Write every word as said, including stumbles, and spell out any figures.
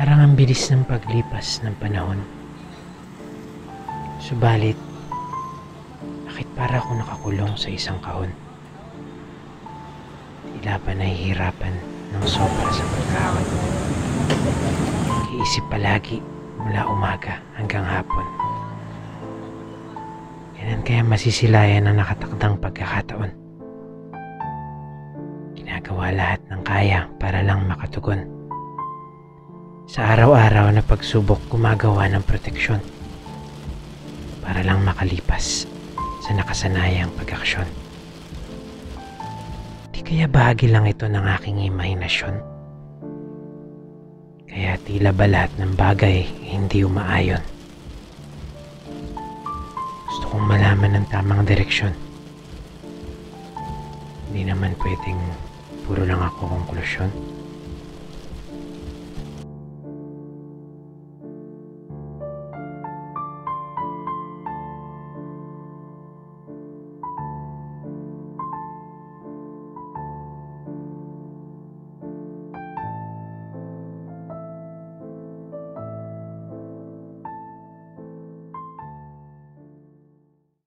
Parang ang bilis ng paglipas ng panahon. Subalit, bakit para akong nakakulong sa isang kahon? Tila ba nahihirapan ng sobra sa pagkahon? Iisip palagi mula umaga hanggang hapon. Kailan kaya masisilayan ang nakatakdang pagkakataon? Ginagawa lahat ng kaya para lang makatugon. Sa araw-araw na pagsubok gumagawa ng proteksyon para lang makalipas sa nakasanayang pag-aksyon. Di kaya bahagi lang ito ng aking imahinasyon? Kaya tila ba lahat ng bagay hindi umaayon? Gusto kong malaman ng tamang direksyon. Hindi naman pwedeng puro lang ako konklusyon.